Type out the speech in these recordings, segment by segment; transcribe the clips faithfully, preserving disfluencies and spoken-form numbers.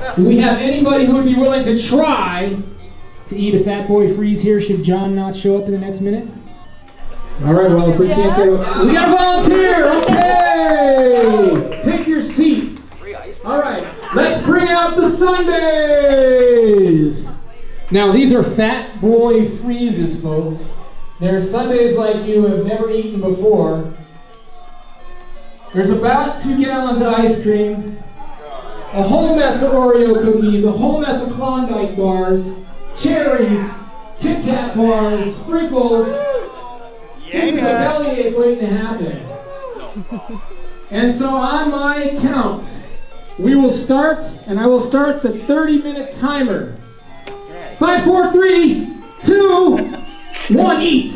Do we have anybody who would be willing to try to eat a Fat Boy Freeze here should John not show up in the next minute? All right, well, if we can't get a... We got a volunteer! Okay! Take your seat. All right, let's bring out the sundaes! Now, these are Fat Boy Freezes, folks. They're sundaes like you have never eaten before. There's about two gallons of ice cream, a whole mess of Oreo cookies, a whole mess of Klondike bars, cherries, Kit Kat bars, sprinkles. This is a bellyache waiting to happen. And so on my count, we will start, and I will start the thirty minute timer. Five, four, three, two, one, eat.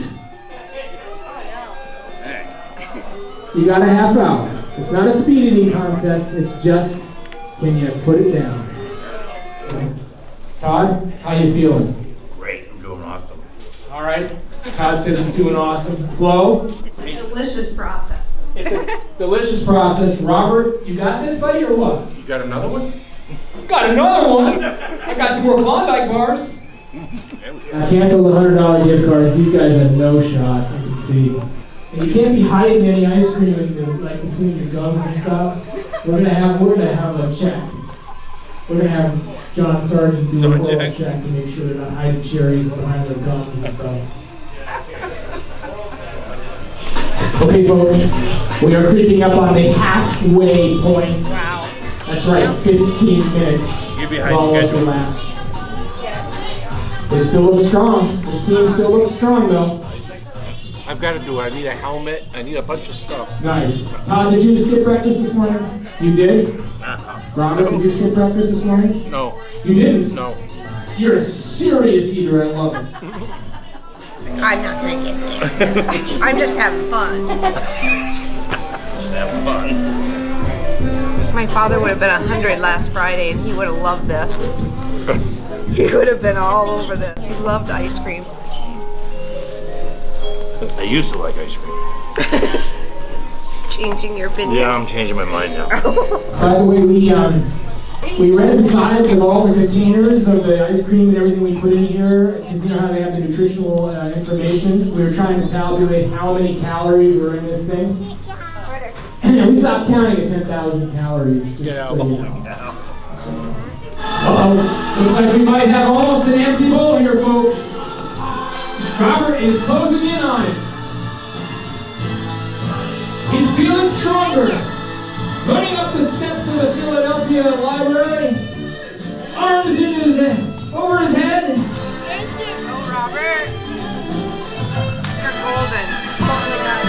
You got a half hour. It's not a speed eating contest, it's just, can you put it down? Todd, how you feeling? Great, I'm doing awesome. All right, Todd said he's doing awesome. Flo? It's a delicious process. It's a delicious process. Robert, you got this, buddy, or what? You got another one? Got another one? I got some more Klondike bars. I canceled the one hundred dollar gift cards. These guys have no shot, I can see. And you can't be hiding any ice cream in the, like between your gums and stuff. We're gonna have we're gonna have a check. We're gonna have John Sargent do a oral check. check to make sure they're not hiding cherries behind their gums and stuff. Okay, folks, we are creeping up on the halfway point. Wow. That's right, fifteen minutes. You're behind schedule. They still look strong. This team still looks strong, though. I've got to do it. I need a helmet. I need a bunch of stuff. Nice. Todd, did you skip breakfast this morning? You did? Uh-huh. Robert, did you skip breakfast this morning? No. You didn't? No. You're a serious eater. I love it. I'm not gonna get there. I'm just having fun. Just having fun. My father would have been a hundred last Friday, and he would have loved this. He would have been all over this. He loved ice cream. I used to like ice cream. Changing your opinion? Yeah, I'm changing my mind now. By the way, we um, we read the sides of all the containers of the ice cream and everything we put in here, because you know how they have the nutritional uh, information. So we were trying to tabulate how many calories were in this thing. And we stopped counting at ten thousand calories. Just Get out. So you know. Uh-oh. Looks like we might have almost an empty bowl here, folks. Robert is closing in on it. He's feeling stronger. Running up the steps of the Philadelphia Library. Arms in his, over his head. Thank you. Oh, Robert. You're golden. Oh my God.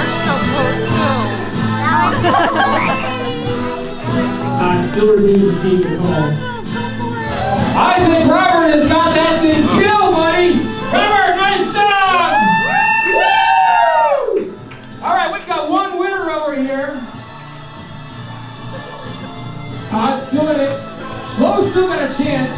You're so close too. Todd still refuses to keep it home. I think Robert has got that thing killed, buddy. Robert, nice job! Woo! All right, we've got one winner over here. Todd's still in it. Flo's still got a chance.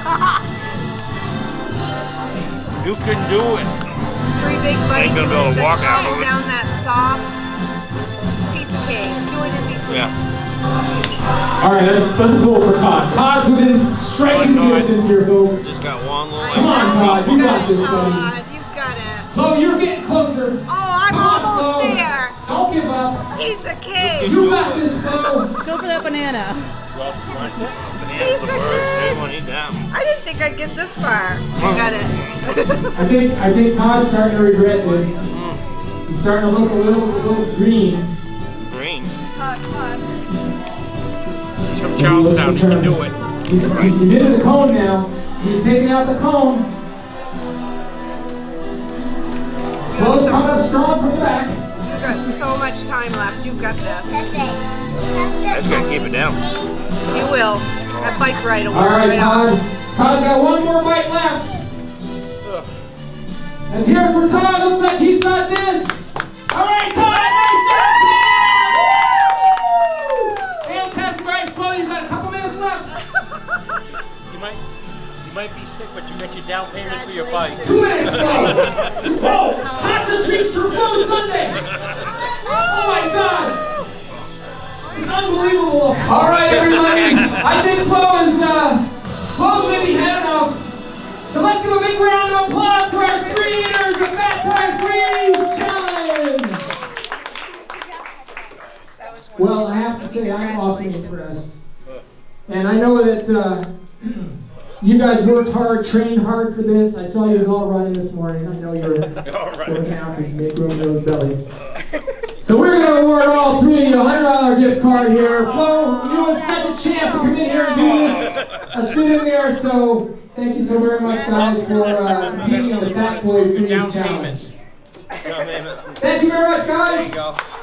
You can do it. Three big bites. Ain't gonna be able to walk out of it. Down that soft piece of cake. Do it in between. Yeah. All right, let's let's pull for Todd. Todd's within striking distance here, folks. Just got one little. Come on, Todd. You got this, buddy. Todd, you've got it. Flo, you're getting closer. Oh, I'm Come on, almost Flo. there. Don't give up. Piece of cake. You got this, Flo. Go for that banana. Well, bananas Piece the of birds. They cake. won't eat them. I didn't think I'd get this far. You got it. I think I think Todd's starting to regret this. He's starting to look a little a little green. Green. Todd, Todd. He's from Charlestown. He can do it. He's, he's, he's into the cone now. He's taking out the cone. Flo's coming up strong from the back. You've got so much time left. You've got this. I just gotta keep it down. You will. That bike ride will All work right, right Todd. off. Todd's got one more bite left. Let's hear it for Todd. Looks like he's got this. All right, Todd. Nice job, Todd. Fantastic. All right, Flo, you've got a couple minutes left. You might, you might be sick, but you got your down payment for your bike. Two minutes, Flo. Oh, Todd just reached for Flo's Sunday. Oh my God. It's unbelievable. All right, everybody. I think Flo is. Uh, Well, I have to say I'm often impressed. And I know that uh, you guys worked hard, trained hard for this. I saw you was all running this morning. I know you were working out to make room for those belly. So we're going to award all three of you a one hundred dollar gift card here. Flo, you were such a champ to come in here and do this. A sit in there, so thank you so very much, guys, for uh, competing in the Fat Boy Freeze Challenge. Thank you very much, guys.